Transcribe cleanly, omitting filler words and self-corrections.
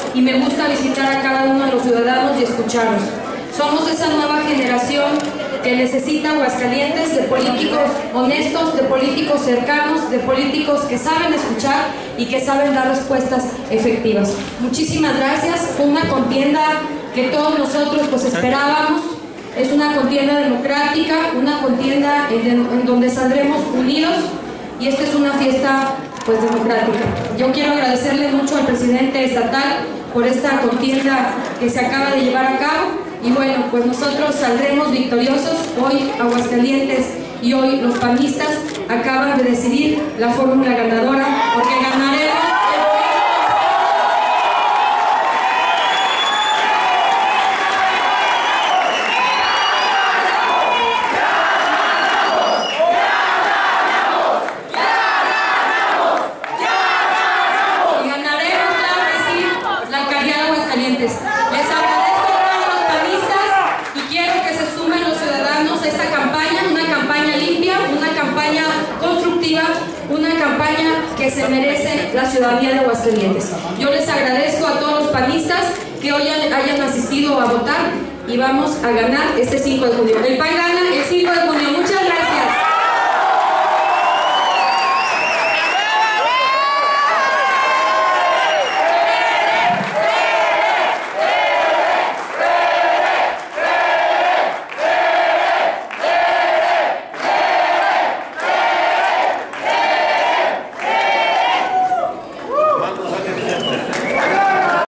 y me gusta visitar a cada uno de los ciudadanos y escucharlos. Somos esa nueva generación que necesita Aguascalientes de políticos honestos, de políticos cercanos, de políticos que saben escuchar y que saben dar respuestas efectivas. Muchísimas gracias. Fue una contienda que todos nosotros pues esperábamos. Es una contienda democrática, una contienda en donde saldremos unidos, y esta es una fiesta pues democrática. Yo quiero agradecerle mucho al presidente estatal por esta contienda que se acaba de llevar a cabo, y bueno, pues nosotros saldremos victoriosos. Hoy Aguascalientes y hoy los panistas acaban de decidir la fórmula ganadora, porque ganaremos. Les agradezco a todos los panistas y quiero que se sumen los ciudadanos a esta campaña, una campaña limpia, una campaña constructiva, una campaña que se merece la ciudadanía de Aguascalientes. Yo les agradezco a todos los panistas que hoy hayan asistido a votar, y vamos a ganar este 5 de junio. El PAN gana el 5 de junio.